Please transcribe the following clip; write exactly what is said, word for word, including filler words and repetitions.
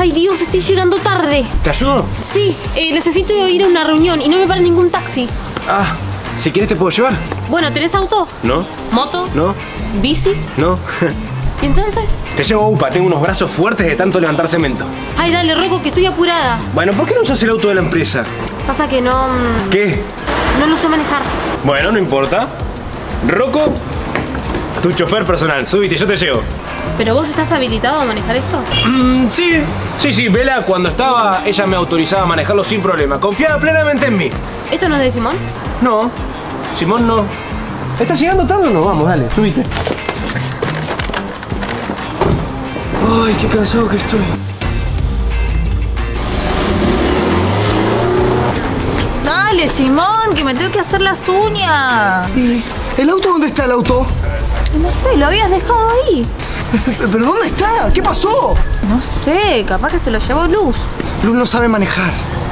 Ay, Dios, estoy llegando tarde. ¿Te ayudo? Sí, eh, necesito ir a una reunión y no me para ningún taxi. Ah, si quieres te puedo llevar. Bueno, ¿tenés auto? No. ¿Moto? No. ¿Bici? No. ¿Y entonces? Te llevo a UPA, tengo unos brazos fuertes de tanto levantar cemento. Ay, dale, Rocco, que estoy apurada. Bueno, ¿por qué no usas el auto de la empresa? Pasa que no... ¿Qué? No lo sé manejar. Bueno, no importa. Rocco, tu chofer personal, subite, yo te llevo. ¿Pero vos estás habilitado a manejar esto? Mm, sí, sí, sí, Vela cuando estaba, ella me autorizaba a manejarlo sin problema. Confiaba plenamente en mí. ¿Esto no es de Simón? No, Simón no. ¿Estás llegando tarde o no? Vamos, dale, subite. Ay, qué cansado que estoy. Dale, Simón, que me tengo que hacer las uñas. ¿Y el auto dónde está el auto? No sé, lo habías dejado ahí. ¿Pero dónde está? ¿Qué pasó? No sé, capaz que se lo llevó Luz. Luz no sabe manejar.